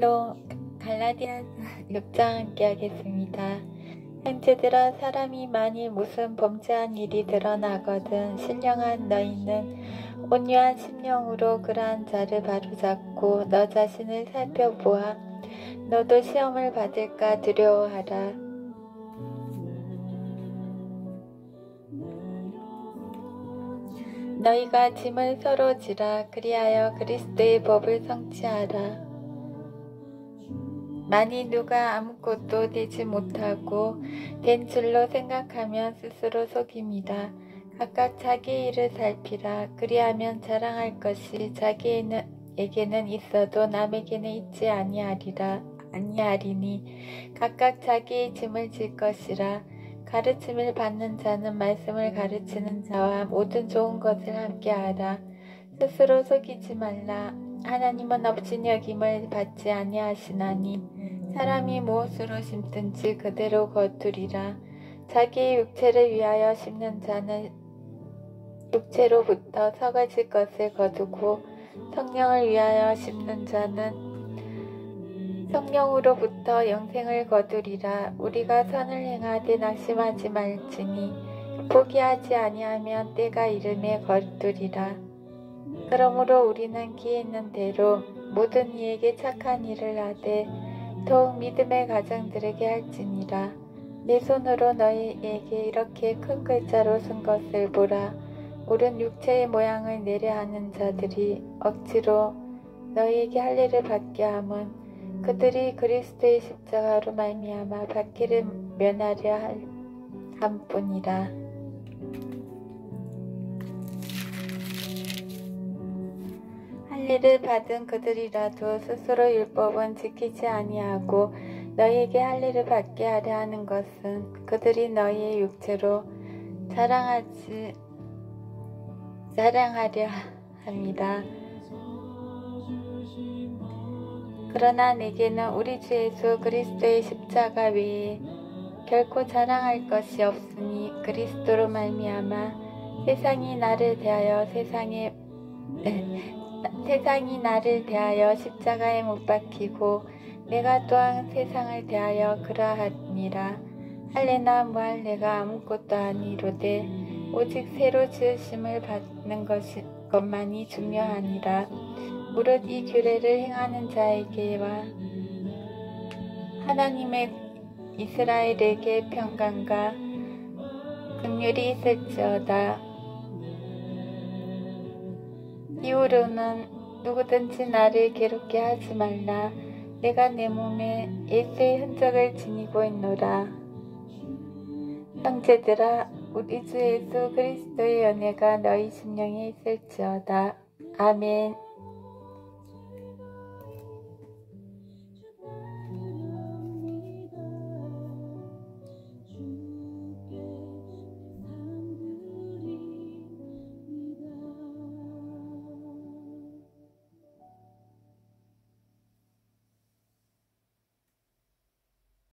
갈라디아 6장 함께 하겠습니다. 형제들아, 사람이 만일 무슨 범죄한 일이 드러나거든 신령한 너희는 온유한 심령으로 그러한 자를 바로잡고 너 자신을 살펴보아 너도 시험을 받을까 두려워하라. 너희가 짐을 서로 지라. 그리하여 그리스도의 법을 성취하라. 만일 누가 아무것도 되지 못하고 된 줄로 생각하면 스스로 속입니다. 각각 자기 일을 살피라. 그리하면 자랑할 것이 자기에게는 있어도 남에게는 있지 아니하리니 각각 자기의 짐을 질 것이라. 가르침을 받는 자는 말씀을 가르치는 자와 모든 좋은 것을 함께하라. 스스로 속이지 말라. 하나님은 업신여김을 받지 아니하시나니 사람이 무엇으로 심든지 그대로 거두리라. 자기의 육체를 위하여 심는 자는 육체로부터 썩어질 것을 거두고 성령을 위하여 심는 자는 성령으로부터 영생을 거두리라. 우리가 선을 행하되 낙심하지 말지니 포기하지 아니하면 때가 이름에 거두리라. 그러므로 우리는 기회 있는 대로 모든 이에게 착한 일을 하되 더욱 믿음의 가정들에게 할지니라. 내 손으로 너희에게 이렇게 큰 글자로 쓴 것을 보라. 옳은 육체의 모양을 내려 하는 자들이 억지로 너희에게 할례를 받게 함은 그들이 그리스도의 십자가로 말미암아 박해를 면하려 함뿐이라. 할례를 받은 그들이라도 스스로 율법은 지키지 아니하고 너희에게 할례를 받게 하려 하는 것은 그들이 너희의 육체로 자랑하려 합니다. 그러나 내게는 우리 주 예수 그리스도의 십자가 외에 결코 자랑할 것이 없으니 그리스도로 말미암아 세상이 나를 대하여 십자가에 못 박히고 내가 또한 세상을 대하여 그러하니라. 할례나 무할례가 아무것도 아니로되 오직 새로 지으심을 받는 것만이 중요하니라. 무릇 이 규례를 행하는 자에게와 하나님의 이스라엘에게 평강과 긍휼이 있을지어다. 이후로는 누구든지 나를 괴롭게 하지 말라. 내가 내 몸에 예수의 흔적을 지니고 있노라. 형제들아, 우리 주 예수 그리스도의 은혜가 너희 심령에 있을지어다. 아멘.